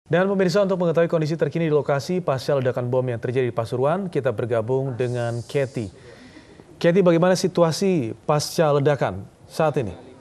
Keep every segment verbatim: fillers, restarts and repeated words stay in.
Dan pemirsa, untuk mengetahui kondisi terkini di lokasi pasca ledakan bom yang terjadi di Pasuruan, kita bergabung dengan Katy. Katy, bagaimana situasi pasca ledakan saat ini?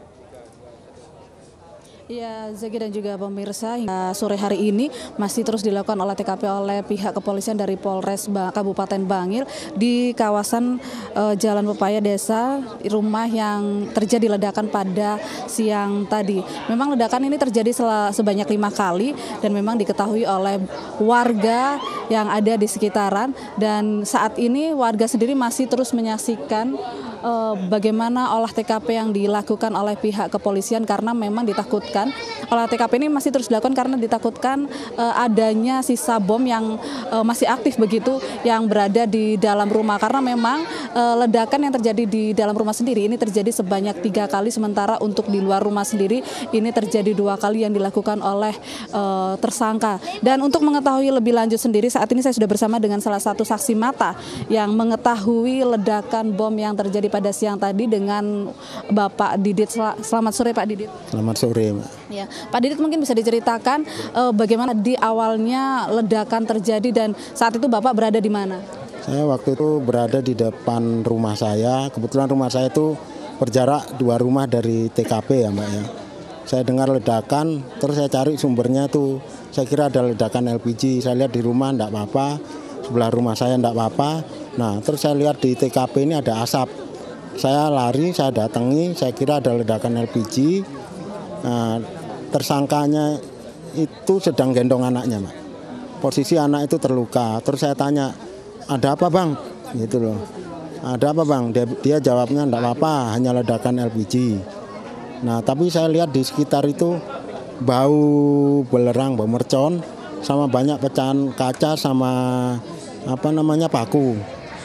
Ya, Zaki dan juga pemirsa, hingga sore hari ini masih terus dilakukan olah T K P oleh pihak kepolisian dari Polres Kabupaten Bangil di kawasan uh, Jalan Pepaya Desa, rumah yang terjadi ledakan pada siang tadi. Memang ledakan ini terjadi sebanyak lima kali dan memang diketahui oleh warga yang ada di sekitaran, dan saat ini warga sendiri masih terus menyaksikan uh, bagaimana olah T K P yang dilakukan oleh pihak kepolisian, karena memang ditakutkan olah T K P ini masih terus dilakukan karena ditakutkan uh, adanya sisa bom yang uh, masih aktif begitu yang berada di dalam rumah, karena memang uh, ledakan yang terjadi di dalam rumah sendiri ini terjadi sebanyak tiga kali, sementara untuk di luar rumah sendiri ini terjadi dua kali yang dilakukan oleh uh, tersangka. Dan untuk mengetahui lebih lanjut sendiri, saat ini saya sudah bersama dengan salah satu saksi mata yang mengetahui ledakan bom yang terjadi pada siang tadi dengan Bapak Didit. Selamat sore Pak Didit. Selamat sore Mbak. Ya, Pak Didit, mungkin bisa diceritakan uh, bagaimana di awalnya ledakan terjadi dan saat itu Bapak berada di mana? Saya waktu itu berada di depan rumah saya. Kebetulan rumah saya itu berjarak dua rumah dari T K P ya Mbak ya. Saya dengar ledakan, terus saya cari sumbernya tuh. Saya kira ada ledakan L P G. Saya lihat di rumah enggak apa-apa, sebelah rumah saya enggak apa-apa. Nah, terus saya lihat di T K P ini ada asap. Saya lari, saya datangi, saya kira ada ledakan L P G. Nah, tersangkanya itu sedang gendong anaknya, Mbak. Posisi anak itu terluka. Terus saya tanya, ada apa Bang? Gitu loh. Ada apa Bang? Dia, dia jawabnya enggak apa-apa, hanya ledakan L P G. Nah, tapi saya lihat di sekitar itu bau belerang, bau mercon, sama banyak pecahan kaca sama apa namanya paku.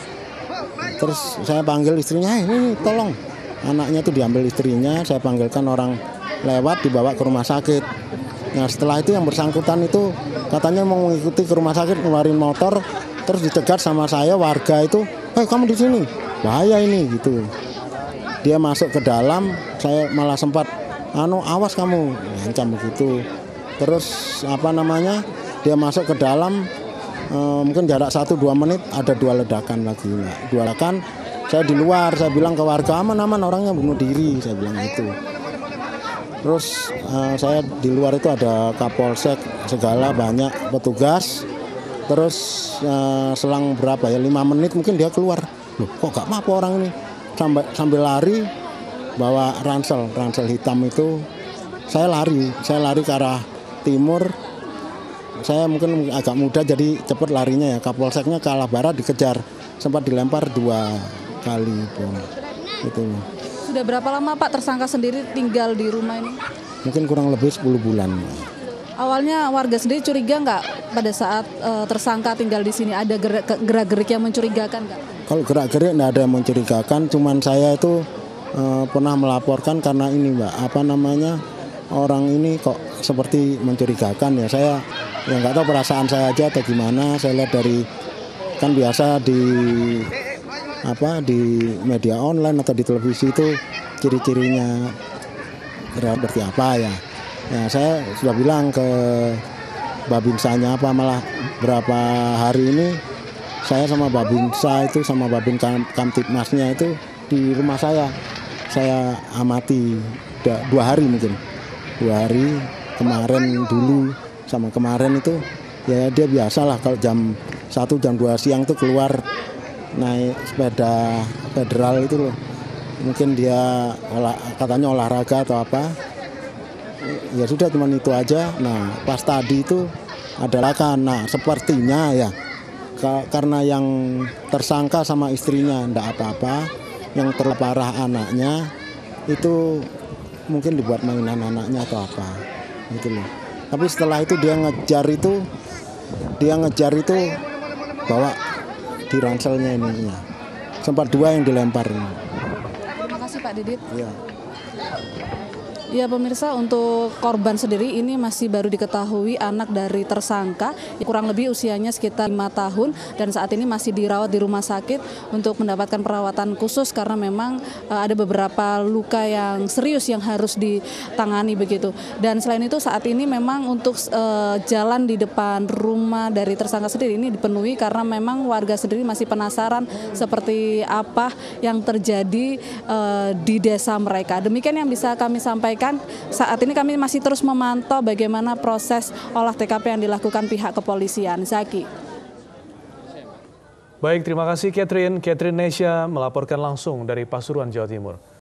Terus saya panggil istrinya, eh, ini tolong. Anaknya itu diambil istrinya, saya panggilkan orang lewat, dibawa ke rumah sakit. Nah, setelah itu yang bersangkutan itu katanya mau mengikuti ke rumah sakit, ngeluarin motor, terus dicegat sama saya warga itu, "Eh, kamu di sini, bahaya ini," gitu. Dia masuk ke dalam, saya malah sempat, "Anu, awas kamu," ngancam begitu. Terus apa namanya? Dia masuk ke dalam, e, mungkin jarak satu dua menit ada dua ledakan lagi, Mbak. Dua ledakan. Saya di luar, saya bilang ke warga, aman-aman, orangnya bunuh diri, saya bilang gitu. Terus uh, saya di luar itu ada Kapolsek segala banyak petugas. Terus uh, selang berapa ya lima menit mungkin dia keluar. Loh, kok gak apa orang ini? Sambil sambil lari bawa ransel, ransel hitam itu. Saya lari, saya lari ke arah timur. Saya mungkin agak muda jadi cepat larinya ya. Kapolseknya ke arah barat dikejar, sempat dilempar dua kali bom. Itu. Sudah berapa lama Pak tersangka sendiri tinggal di rumah ini? Mungkin kurang lebih sepuluh bulan. Awalnya warga sendiri curiga nggak pada saat uh, tersangka tinggal di sini? Ada gerak-gerik yang mencurigakan nggak? Kalau gerak-gerik nggak ada yang mencurigakan, cuman saya itu uh, pernah melaporkan karena ini Mbak, apa namanya, orang ini kok seperti mencurigakan ya. Saya ya nggak tahu perasaan saya aja atau gimana. Saya lihat dari, kan biasa di apa di media online atau di televisi itu ciri-cirinya seperti apa ya. Ya saya sudah bilang ke Babinsanya apa, malah berapa hari ini saya sama Babinsa itu sama Babin Kamtipmasnya itu di rumah saya. Saya amati dua hari mungkin. Dua hari kemarin dulu sama kemarin itu ya dia biasalah kalau jam satu jam dua siang tuh keluar naik sepeda federal itu loh. Mungkin dia olah, katanya olahraga atau apa. Ya sudah cuman itu aja. Nah, pas tadi itu adalah karena sepertinya ya ka, karena yang tersangka sama istrinya enggak apa-apa, yang terparah anaknya itu mungkin dibuat mainan anaknya atau apa. Gitu loh. Tapi setelah itu dia ngejar itu dia ngejar itu bawa di ranselnya ini ya. Sempat dua yang dilempar. Terima kasih Pak Didit. Ya. Ya pemirsa, untuk korban sendiri ini masih baru diketahui anak dari tersangka, kurang lebih usianya sekitar lima tahun dan saat ini masih dirawat di rumah sakit untuk mendapatkan perawatan khusus karena memang uh, ada beberapa luka yang serius yang harus ditangani begitu. Dan selain itu saat ini memang untuk uh, jalan di depan rumah dari tersangka sendiri ini dipenuhi karena memang warga sendiri masih penasaran seperti apa yang terjadi uh, di desa mereka. Demikian yang bisa kami sampaikan. Saat ini kami masih terus memantau bagaimana proses olah T K P yang dilakukan pihak kepolisian. Zaki. Baik, terima kasih Catherine. Catherine Nesya melaporkan langsung dari Pasuruan, Jawa Timur.